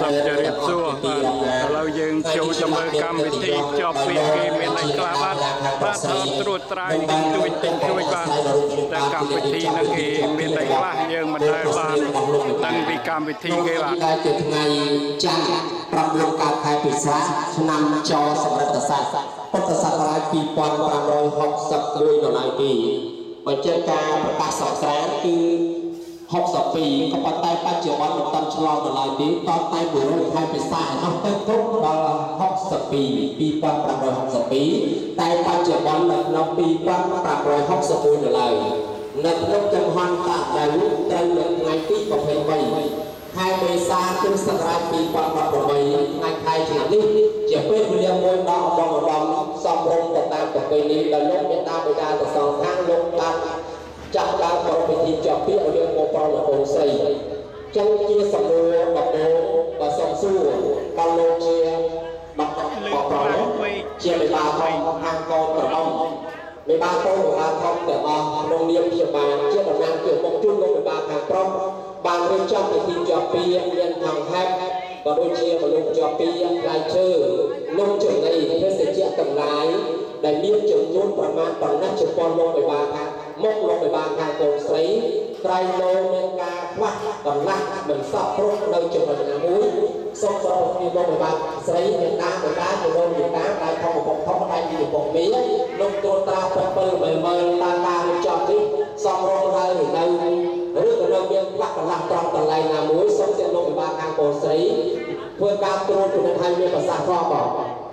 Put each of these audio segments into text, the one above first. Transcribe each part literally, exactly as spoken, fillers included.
សំជរៀបសួរបាទឥឡូវយើងចូលទៅមើលកម្មវិធីជាប់ពីគេមានអីខ្លះបាទបាទថតត្រួតត្រាយទិញទួយទិញទួយបាទតែកម្មវិធីហ្នឹងគេមានអីខ្លះយើងមិនដែលបានដឹងពីកម្មវិធីគេបាទតែជាថ្ងៃច័ន្ទប្រាំបួនកើតខែពិសាឆ្នាំចសម្រិទ្ធស័ក្តិពុទ្ធសករាជពីរពាន់ប្រាំរយហកសិបមួយដុល្លារពីបញ្ជាការប្រកាសសកស្រានគឺហកសិបពីរក៏ប៉ុន្តែបច្ចុប្បន្នមិនតាន់ឆ្លងដល់ឡើយទេតតែមួយរយខែពិសានោះទៅគ្រប់ដល់ហកសិបពីរ ពីរពាន់ប្រាំរយហកសិបពីរតែបច្ចុប្បន្ននៅក្នុងពីរពាន់ប្រាំរយហកសិបមួយដុល្លារនៅក្នុងចំហតាដែលត្រូវនៅថ្ងៃទីยี่สิบแปดខែមេសាគ្រិស្តសករាជពីរពាន់ប្រាំប្រាំថ្ងៃខែឆ្នាំនេះជាពេលវេលាមួយដ៏អបអរសាទរសំរុំទៅតាមប្រពៃណីដែលលោកមេតាបិតាទាំងសងខាងលោកបានចាក់ឡើងប្រពៃណីជាប់ពីឲ្យយើងមកប្រមអូនស្រីចឹងជាសំណួរបបោបើសំសួរដល់លោកជាបបបប្រជាមេបាផងខាងកូនប្រដំមេបាកូនមេបាធំទាំងអស់ក្នុងនាមជាបានជាតំណាងជាមុខជួនលោកមេបាខាងប្រុសបានរៀបចំពិធីជាប់ពីមានខាងហេតុក៏ដូចជាមនុស្សជាប់ពីផ្លែឈើនំចំណីភេសជ្ជៈទាំងឡាយដែលមានចំនួនប្រមាណប៉ុណ្ណេះចំពោះលោកមេបាខាងមកលោកមេបាខាងកូនស្រីក្រៃលោមានការខ្វះកន្លះមិនសពគ្រប់នៅចំណុចណាមួយសូមសរុបពីលោកមេបាស្រីមានតាបិតាជាលោកមេតាដែលធម្មបំផុតដែលជាពុកមីលោកទូលត្រាប្រពើមើលមើលតាមការរៀបចំនេះសំរុំហើយនៅឬក៏នៅមានផ្លាក់កន្លះត្រង់កន្លែងណាមួយសូមជាលោកមេបាខាងកូនស្រីធ្វើការត្រួតពិនិត្យឲ្យមានប្រសាសន៍ផងបង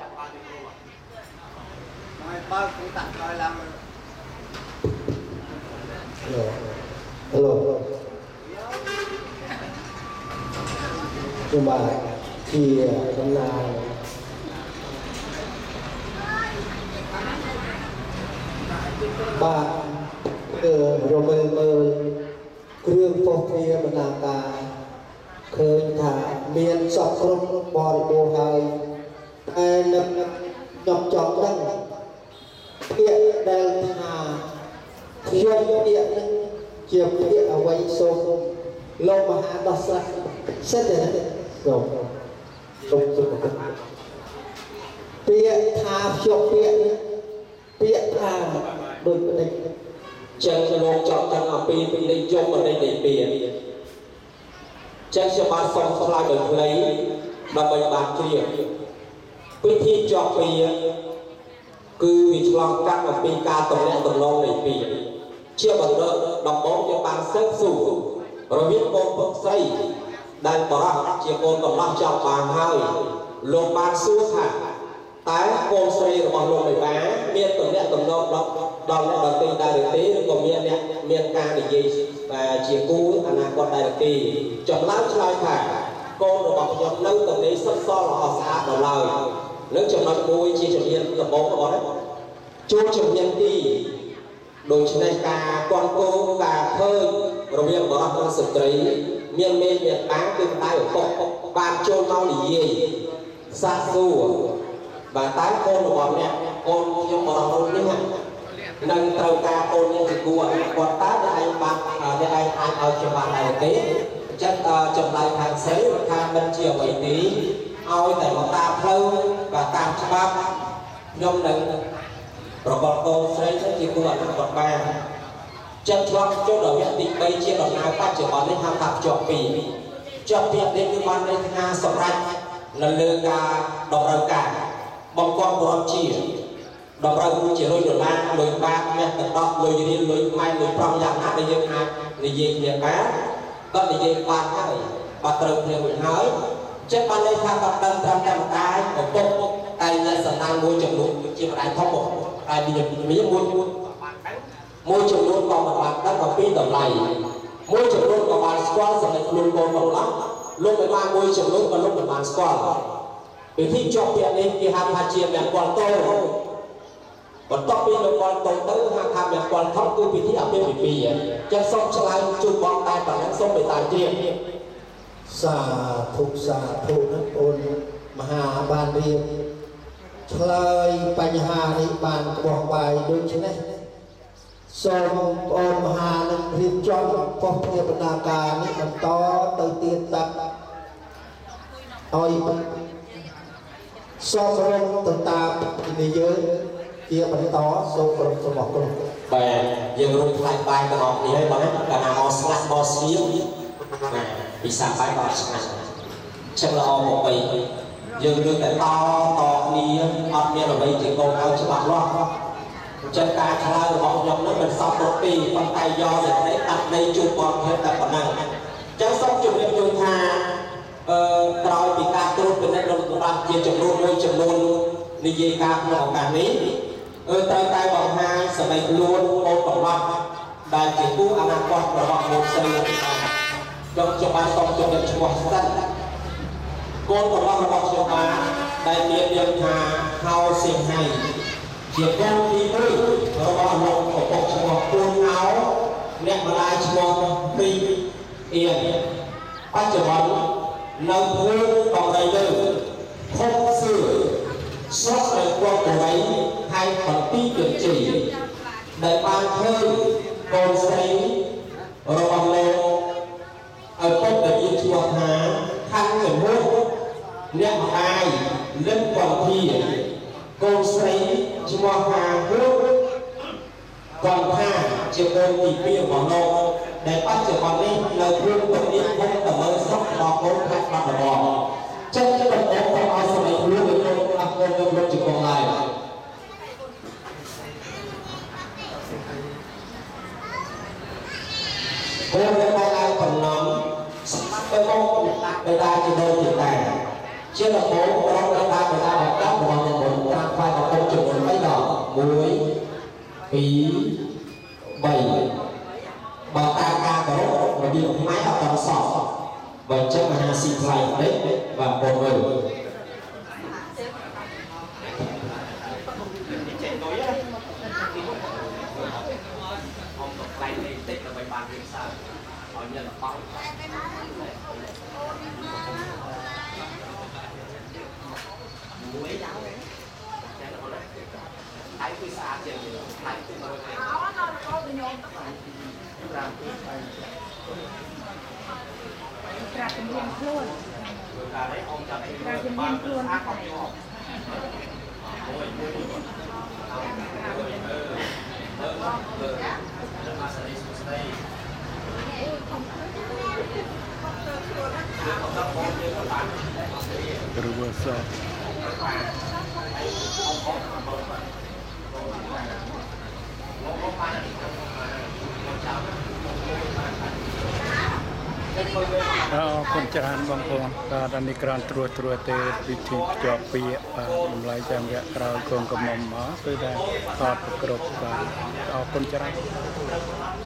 ហើយបើគឺតាក់ក្រោយឡើង Hello. Nhưng mà khi hôm nay ba từ rồi mơ mơ kêu phong phia mà nàng ta khơi thả miền sọc rung bò bồ hai ai nấp nhọc chọc đăng hiện đang thả thiên địa chiều địa ở quay sông lâu mà hạ đọc ra xét rồi đấy rồi không không không địa tha chiều địa địa tha đôi bên đây chân lô chọn chân ở pi bên đây chung ở đây để bìa chân cho ba sông lại được lấy và bày bàn kia quý thi chọn bìa cứ vì lòng cắt ở pi ca tổng lẽ tổng lâu để bìa chia bằng đỡ đọc bóng cho bạn xếp sủ rồi biết con phật xây đang bỏ chia con còn lắp trong bàn hai lông ban suốt hả tái con xây rồi bằng lông bảy bá miên tổng lẽ tổng lâu đó đòn lẽ đoàn tinh đại được tí còn miên nè miên ca để gì và chia cú anh em con đại được tí chọn lát trai thả con rồi bằng chọn nâng tổng đấy sắp so là họ xã đầu lời nâng chọn nói môi chia chọn miên tập bóng đó đấy chú chọn miên đi đối với cả con cô cả thơ rồi miệng bỏ con sực đấy miệng mê miệng bán tương tay ở cốc bàn trôn mau đi gì xa xù và tái con của bọn mẹ con trong bọn ông như hả nâng tàu ca con như thì cua còn tái để anh bạn để anh anh ở cho bạn này tế chắc chồng lại hàng xế và bên chiều bảy tí ôi tại một ta thơ và ta cho bác nhông nâng rồi còn cô xây chất chỉ của anh còn ba chân trong chỗ đầu hiện định bây chia bằng hai phát chỉ còn đến hai tập chọn bì chọn việc đến như ban đến nga sòng ranh lần lượt cả đọc đầu cả bóng con của ông chỉ đọc đầu chỉ lôi đổ lan lôi ba mẹ tận đọc lôi đi lôi mai lôi trong dạng hát đi dương hai đi về việc cá đó đi về ban hai bà từ thì mình nói chết ban đây tham tập đâm trăm trăm cái một công tay ra sẵn đang mua chồng đúng chỉ phải thông một ai đi nhập mỹ môi môi trường luôn còn một bạn đang có pin tầm này môi trường luôn còn bạn squat sẽ luôn còn một lắm luôn phải mang môi trường luôn còn lúc phải bạn squat vì khi cho tiền lên thì hàng hạt chia mẹ quan to còn top pin được quan to tới hàng hạt mẹ quan thấp cứ vì thế ở bên bị bì chân sông cho ai chụp bóng tay bằng những sông bị tài tiền xả thục xả thục nước ôn mà hà ban riêng lờiបញ្ហានេះបានបោះបាយដូចនេះសូមអូនមហានឹងរៀបចំប៉ុស្តិ៍ធានាការនេះបន្តទៅទៀតតាឲ្យសពរងទៅតាមនិយាយជាបន្តសូមក្រុមរបស់ក្រុមបាទយើងរួមផ្លាច់បាយទាំងអស់គ្នាបងកាលណាមកស្លាក់មកស្ងៀមបាទពិសាបាយក៏ស្ងាត់ចឹងល្អមកបីយើងរឿងតែតតគ្នាអត់មានអ្វីជាកូនឲ្យច្បាស់លាស់ចឹងការឆ្លើយរបស់ខ្ញុំនោះមិនសពទៅពីប៉ុន្តែយកសេចក្តីតាក់ដីជួបបងភេទតែប៉ុណ្ណឹងចឹងសូមជម្រាបជូនថាអឺក្រោយពីការត្រួតពិនិត្យរបស់ជាចំនួនមួយចំនួននិយាយការក្នុងឱកាសនេះអឺត្រូវតែបង្ហាញសម័យខ្លួនកូនប្រវត្តិដែលជាគូអនាគតរបស់លោកស្រីបានចង់ខ្ញុំបានសូមជម្រាបឈ្មោះសិនកូនប្រវត្តិរបស់ខ្ញុំបានដែលមាននាមថាហៅសៀងហៃជាកូនទីមួយរបស់លោកឪពុកឈ្មោះគួនហៅអ្នកម្ដាយឈ្មោះពីអៀនបច្ចុប្បន្ននៅភូមិកំរៃលើខុកសឿស្រុកនៅក្រុងកវៃខេត្តបន្ទាយមានជ័យដែលបានឃើញកូនស្រីរបស់លោកឪពុកដែលមានឈ្មោះថាខាងចំមុខអ្នកម្ដាយលឹកវន្ធាកូនស្រីឈ្មោះថាព្រោះគាត់ថាជាកូនទីពីររបស់លោកដែលបច្ចុប្បន្ននេះនៅភូមិទំនៀមភូមិតំបន់ស្រុករបស់កូនខេត្តបាត់ដំបងចឹងជាដំណោះទៅឲ្យសម្លេងខ្លួនទៅក្នុងអកូននៅក្នុងជង្គង់ឡើយគោលដែលបានកំណត់សម្រាប់ទៅមកបេដាជាដូនជាតែជាដំបូងប្រងដល់បានបេដារបស់កំរបស់មុនត្រាំខ្វាយរបស់ចំនួនបីដងមួយពីរបីបើតាមការគោរពរបៀបខ្មែរអត់តសោះបើចឹងមហាស៊ីថ្លៃពេកបាទបងមើលក្រាបជំរាបខ្លួនក្រាបជំរាបខ្លួនអត់ឬវសោអរគុណច្រើនបងប្អូនបាទអានេះក្រានត្រួសត្រួសទេពិធីភ្ជាប់ពាក្យបាទតម្លៃចាំរយៈក្រោយកូនកំមុំមកគឺថាអត់គ្រប់បាទអរគុណច្រើន